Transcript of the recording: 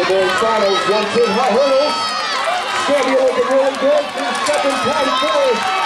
boys finals, 1-2 high hurdles. Scambia looking really good. Second time finish.